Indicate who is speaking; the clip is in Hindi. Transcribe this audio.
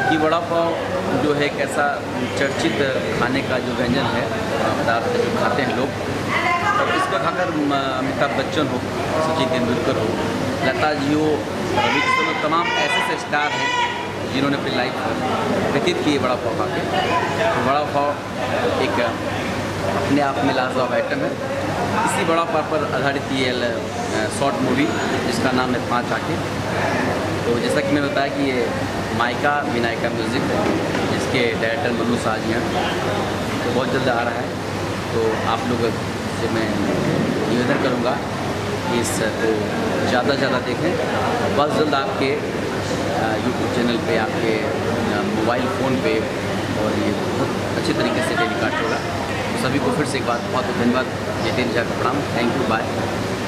Speaker 1: कि वड़ा पाव जो है एक ऐसा चर्चित खाने का जो व्यंजन है, पदार्थ जो खाते हैं लोग, और इसको खाकर अमिताभ बच्चन हो, सचिन तेंदुलकर हो, लता जी हो, रवि किशन हो, तमाम ऐसे स्टार हैं जिन्होंने अपनी लाइफ व्यतीत की है वड़ा पाव खा के। तो वड़ा पाव एक अपने आप में लाजवाब आइटम है। इसी वड़ा पाव पर आधारित ये शॉर्ट मूवी जिसका नाम है 5 आंखें। तो जैसा कि मैं बताया कि ये माइका विनायका म्यूज़िक है, जिसके डायरेक्टर मनु साज हैं। तो बहुत जल्द आ रहा है, तो आप लोग से मैं निवेदन करूँगा कि इसको ज़्यादा से ज़्यादा देखें। बहुत जल्द आपके यूट्यूब चैनल पे, आपके मोबाइल फ़ोन पे, और ये बहुत अच्छे तरीके से टेलीकास्ट होगा। तो सभी को फिर से एक बात बहुत धन्यवाद, जय हिंद, जय प्रणाम, थैंक यू, बाय।